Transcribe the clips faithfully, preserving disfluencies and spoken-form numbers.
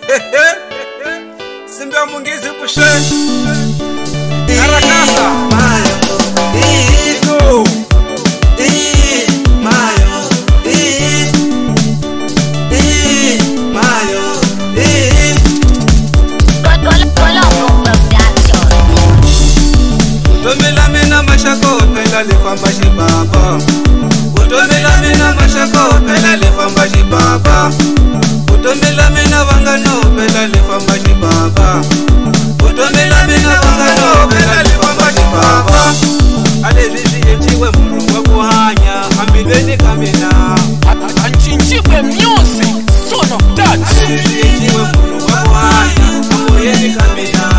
Simba mungizi kushe Karakasa Mayo Ego Mayo Mayo Utomela mina mashako pela lefamba shibaba Utomela mina mashako pela lefamba shibaba Utomela mina vangano pela lefamba shibaba Utomela mina vangano pela lefamba shibaba Alevisi yetiwe mulu wa kuhanya Ambilweni kamina Anchinchiwe music son of that Alevisi yetiwe mulu wa kuhanya Ambilweni kamina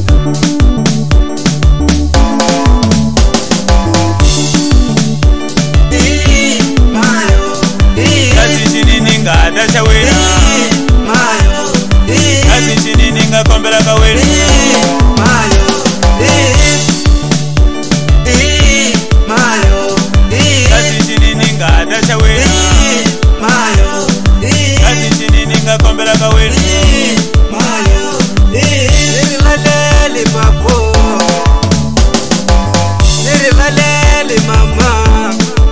Dasha we Mayo Kazi chini ninga kombela kaweli Mayo Mayo Kazi chini ninga dasha we Mayo Kazi chini ninga kombela kaweli Mayo Niri malele papo Niri malele mama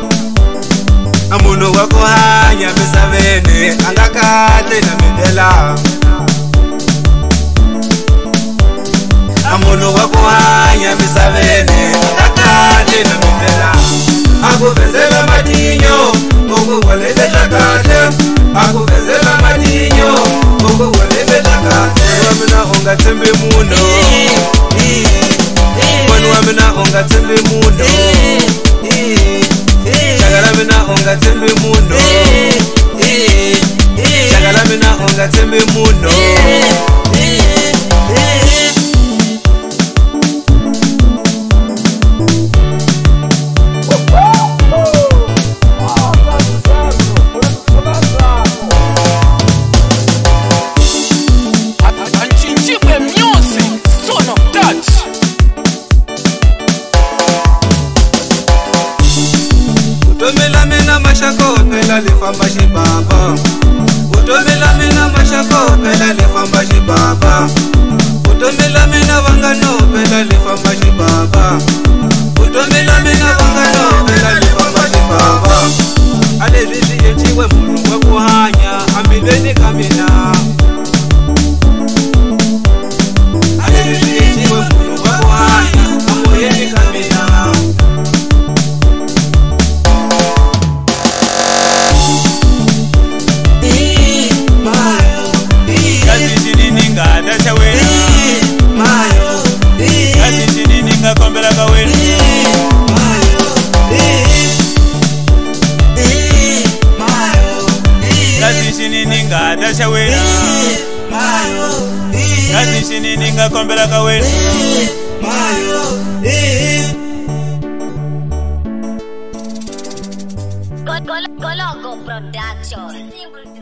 Amuno wako hanya besavene Angakate na mendela Amuno wako hanya besavene Angakate na mendela Akuvezela madinyo Mungu walebela kate Akuvezela madinyo Mungu walebela kate Wamina onga tembe muno Kwanu wamina onga tembe muno Chagala mina onga tembe muno Chagala mina onga tembe muno Anchinchiwe music son of that Utomela mina mashako pela lefamba shibaba Utomela mina mashako pela lefamba shibaba Utomela mina vangano pela lefamba shibaba Utomela mina vangano pela lefamba shibaba Alevisi yetiwe mulu wa kuhanya Ambilweni kamina Alevisi yetiwe mulu wa kuhanya Ambilweni kamina Kazi chini ninga dasha we Mayo Kazi chini ninga kombela kaweli Kazi chini ninga dasha we Kazi chini ninga kombela kaweli Coloco Production.